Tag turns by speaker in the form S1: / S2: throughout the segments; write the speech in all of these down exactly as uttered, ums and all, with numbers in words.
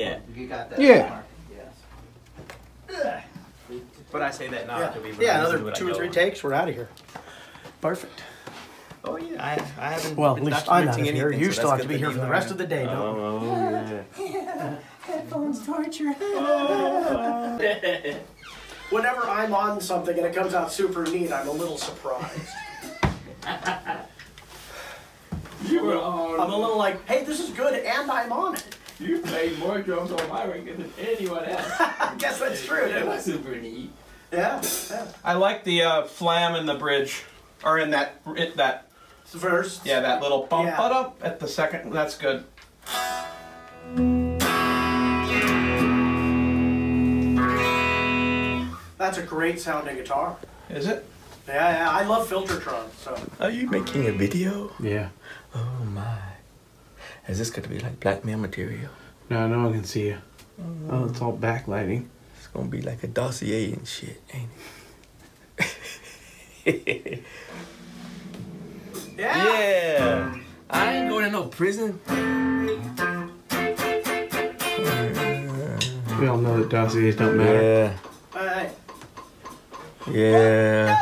S1: Yeah.
S2: You got that.
S3: Yeah.
S2: Yes.
S1: But I say that not
S3: Yeah,
S1: to be
S3: yeah another two or three takes, we're out of here. Perfect.
S1: Oh yeah, I, I haven't.
S3: Well,
S1: been
S3: at least I'm out of
S1: documenting
S3: here.
S1: anything,
S3: You
S1: so
S3: still have
S1: that's
S3: to be
S1: good
S3: here
S1: that
S3: for the
S1: you
S3: rest
S1: are.
S3: of the day, don't
S1: Oh, yeah.
S3: Headphones torture. Whenever I'm on something and it comes out super neat, I'm a little surprised.
S4: You were on.
S3: I'm a little like, hey, this is good, and I'm on it.
S4: You played more drums on my record than anyone else.
S3: I guess that's true.
S4: That was super neat.
S3: Yeah, yeah.
S1: I like the uh, flam in the bridge, or in that it, that
S3: Verse.
S1: yeah that little bump
S3: Yeah.
S1: but up at the second. That's good.
S3: That's a great sounding guitar.
S1: Is it?
S3: Yeah, yeah. I love Filtertron. So.
S5: Are you making a video?
S6: Yeah.
S5: Oh my. Is this going to be like blackmail material?
S6: No, no one can see you. Oh, it's all backlighting.
S5: It's going to be like a dossier and shit, ain't it?
S3: Yeah.
S5: Yeah. I ain't going to no prison.
S6: We all know that dossiers don't matter.
S5: Yeah.
S3: All right.
S5: Yeah.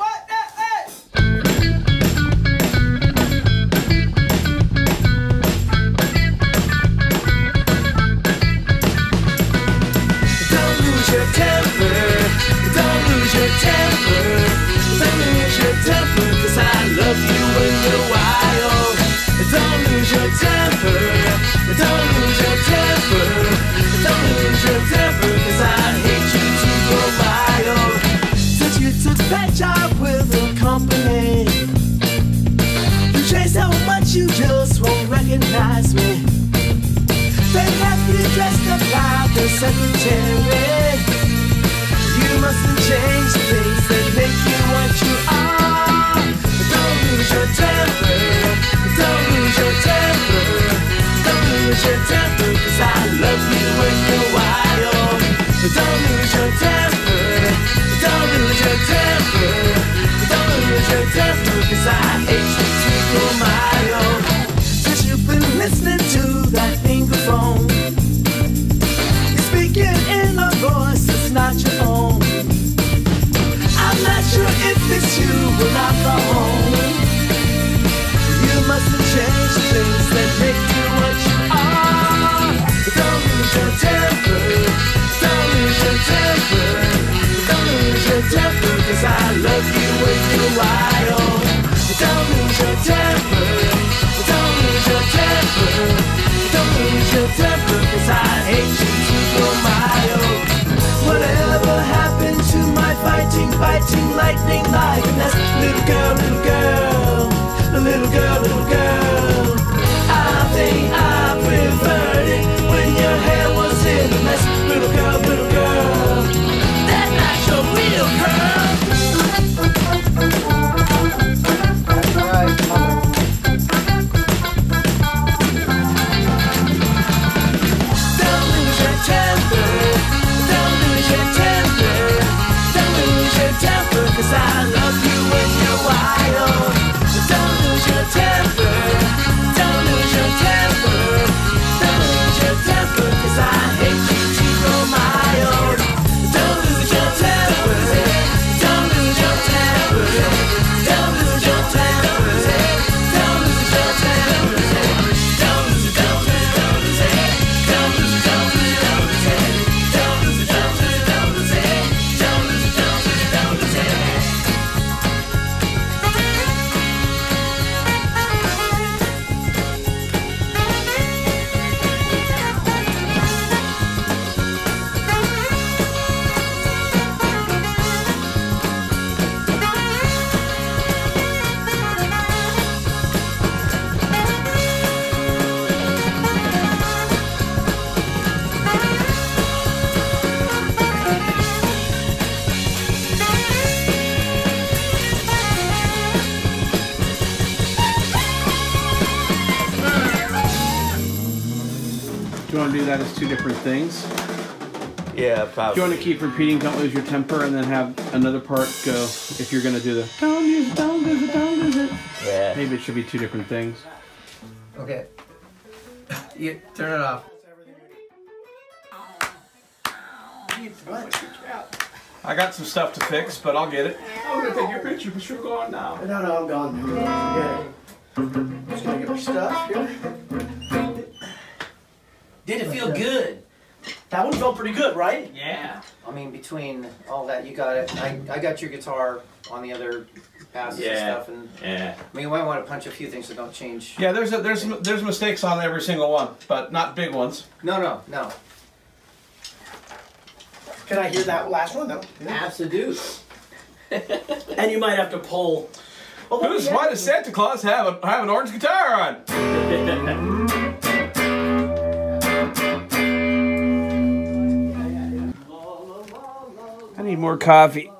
S7: Don't lose your temper. Don't lose your temper. Don't lose your temper, 'cause I love you when you're wild. Don't lose your temper. Don't lose your temper. Don't lose your temper, 'cause I hate you to go wild. Since you took that job with a company, you changed so much you just won't recognize me. They have you dressed up like a secretary. You mustn't change the things that make you what you are. Don't lose your temper. Don't lose your temper. Don't lose your temper, 'cause I love you when you're wild. Don't lose your temper. Don't lose your temper. Don't lose your temper, 'cause I hate you to go mild. Since you've been listening to that phone, you're speaking in a voice that's not your own. I'm not sure if it's you or not the home. You mustn't change the things that make you what you are. Don't lose your temper. Don't lose your temper. Don't lose your temper, 'cause I love you when you're wild. Don't lose your temper. Don't lose your temper. Don't lose your temper, 'cause I hate you to go mild. Whatever happened to my fighting, fighting lightning like a nest? Little girl, little girl, little girl, little girl. I think I preferred it when your hair was in a mess. Little girl, little girl, that's not your real girl.
S3: That's right.
S7: Don't lose your temper. Don't lose your temper. Don't lose your temper, 'cause I love you when you're wild. Don't lose your temper. Don't lose your temper. Don't lose your temper, 'cause I hate you to go mild. Don't lose your temper. Don't lose your temper. Don't lose your temper. Don't lose your temper. Don't lose it, don't lose it, don't lose it. Don't lose it, don't lose it, don't lose it. Don't lose it, don't lose it, don't lose it. Don't lose it, don't lose it, don't lose it.
S6: Do you want to do that as two different things?
S5: Yeah,
S6: Do
S5: probably.
S6: you want to keep repeating "Don't lose your temper" and then have another part go? If you're gonna do the "Don't lose it, don't lose it, don't lose it,"
S5: Yeah.
S6: maybe it should be two different things.
S2: Okay. You turn it off.
S1: I got some stuff to fix, but I'll get it.
S4: I'm gonna take your picture, but you're gone now.
S3: No, no, I'm gone. Forget it. Just gonna get my stuff here.
S2: Did it feel good?
S3: That one felt pretty good, right?
S4: Yeah.
S2: I mean, between all that, you got it. I, I got your guitar on the other passes and
S4: Yeah.
S2: stuff, and
S4: Yeah.
S2: I mean, you might want to punch a few things that don't change.
S1: Yeah, there's a, there's there's mistakes on every single one, but not big ones.
S2: No, no, no.
S3: Can I hear that last one though?
S2: Absolute.
S3: And you might have to pull. Oh,
S1: Who's,
S3: yeah.
S1: why does Santa Claus have a, have an orange guitar on?
S6: I need more coffee.